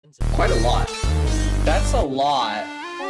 Quite a lot. That's a lot.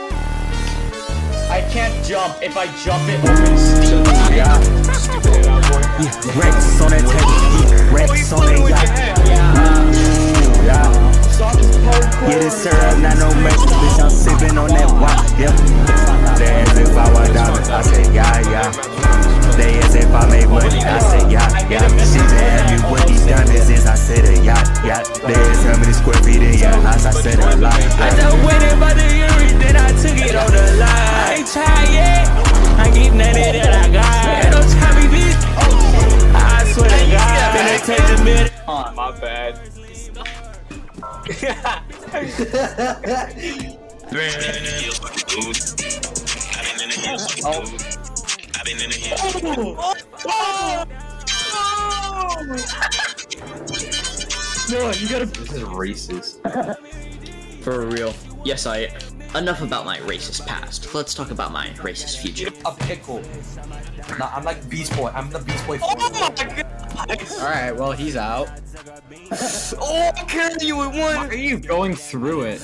I can't jump. If I jump, it opens Steam. Yeah. Yeah. Rex on that table. Rex on that yacht. Yeah. Yeah, this syrup, not no mess. Bitch, I'm sipping on that wine. Yeah. They as if I was diamonds. I said, yeah. They as if I made money. I said, yeah. She just asked me what these diamonds is. I said, a yacht. They asked how many square feet in your house. I said, a lot. I just went in by the Yuri, then I took it on the line. I ain't tired yet. I keep nothing that I got. Ain't no time, bitch. I swear to God. Finna take a minute. My bad. No, you gotta. This is racist. For real. Yes, enough about my racist past. Let's talk about my racist future. A pickle. Nah, I'm like Beast Boy. I'm the Beast Boy. Oh my god! Alright, well, he's out. Oh, I'm carrying you at one! Why are you going through it?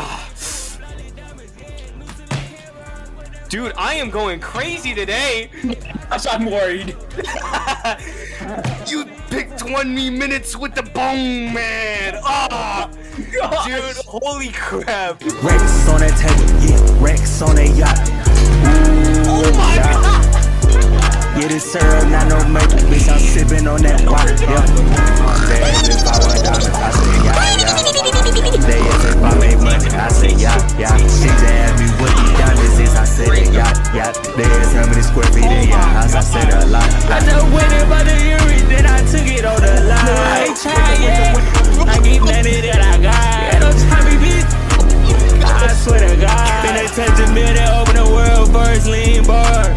Dude, I am going crazy today! I'm worried. You picked 20 minutes with the bone, man! Ah! Dude, holy crap! Rex on that table, yeah, Rex on that yacht. Oh my god! Yeah, this syrup, not no maple, bitch, I'm sipping on that water, yeah. They asked if I was diamonds, I said, yeah. They asked if I made money, I said, yeah. She just asked me what these diamonds is, I said, yeah. They asked how many square feet in your house, I said, a lot. I just went in by the Yuri, then I took it on the line. I ain't tired yet. I keep nothing that I got. Ain't no time, bitch. I swear to God. Finna touch a minute, open the world first, lean bar.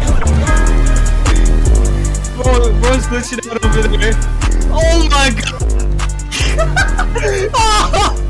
Bro's glitching out over there. Oh my god!